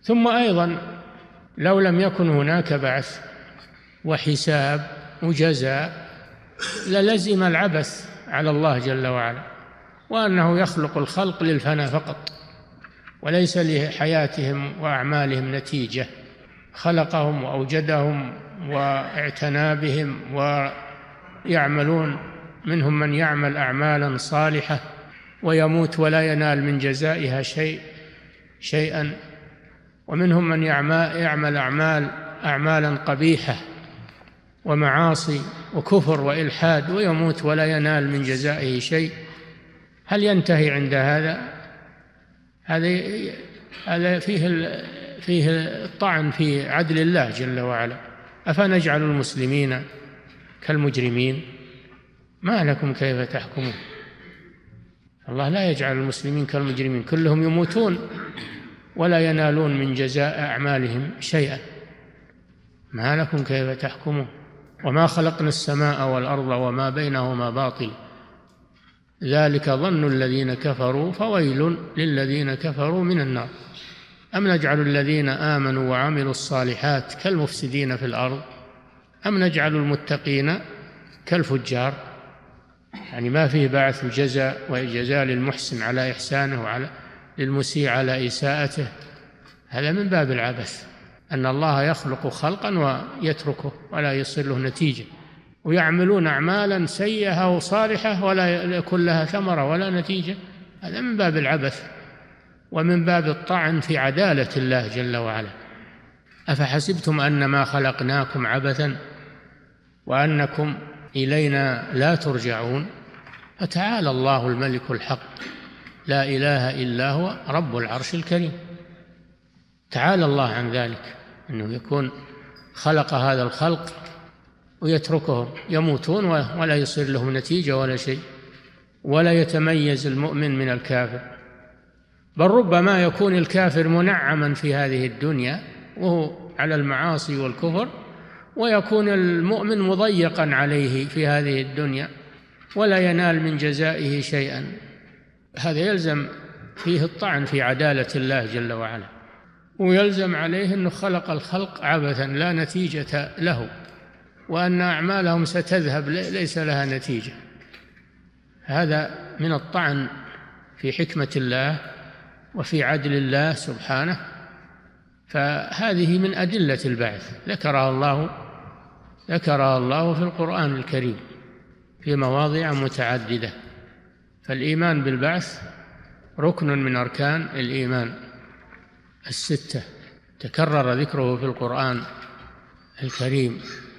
ثم أيضا لو لم يكن هناك بعث وحساب وجزاء للزم العبث على الله جل وعلا، وأنه يخلق الخلق للفناء فقط وليس لحياتهم وأعمالهم نتيجة. خلقهم وأوجدهم واعتنى بهم، ويعملون منهم من يعمل أعمالا صالحة ويموت ولا ينال من جزائها شيئا، ومنهم من يعمل أعمالا قبيحة ومعاصي وكفر وإلحاد ويموت ولا ينال من جزائه شيء. هل ينتهي عند هذا؟ هذا فيه الطعن في عدل الله جل وعلا. أفنجعل المسلمين كالمجرمين؟ ما لكم كيف تحكمون؟ الله لا يجعل المسلمين كالمجرمين، كلهم يموتون ولا ينالون من جزاء أعمالهم شيئا. ما لكم كيف تحكمون؟ وما خلقنا السماء والأرض وما بينهما باطل ذلك ظن الذين كفروا فويل للذين كفروا من النار. أم نجعل الذين آمنوا وعملوا الصالحات كالمفسدين في الأرض أم نجعل المتقين كالفجار؟ يعني ما فيه بعث وجزاء وجزاء للمحسن على إحسانه وعلى للمسيء على إساءته. هذا من باب العبث، أن الله يخلق خلقا ويتركه ولا يصل له نتيجة، ويعملون أعمالا سيئة وصالحة ولا يكون لها ثمرة ولا نتيجة. هذا من باب العبث ومن باب الطعن في عدالة الله جل وعلا. أفحسبتم أنما خلقناكم عبثا وأنكم إلينا لا ترجعون؟ فتعالى الله الملك الحق لا إله إلا هو رب العرش الكريم. تعالى الله عن ذلك، أنه يكون خلق هذا الخلق ويتركهم يموتون ولا يصير لهم نتيجة ولا شيء، ولا يتميز المؤمن من الكافر. بل ربما يكون الكافر منعما في هذه الدنيا وهو على المعاصي والكفر، ويكون المؤمن مضيقا عليه في هذه الدنيا ولا ينال من جزائه شيئا. هذا يلزم فيه الطعن في عدالة الله جل وعلا، ويلزم عليه أنه خلق الخلق عبثا لا نتيجة له، وأن أعمالهم ستذهب ليس لها نتيجة. هذا من الطعن في حكمة الله وفي عدل الله سبحانه. فهذه من أدلة البعث ذكرها الله في القرآن الكريم في مواضع متعددة. فالإيمان بالبعث ركن من أركان الإيمان الستة، تكرر ذكره في القرآن الكريم.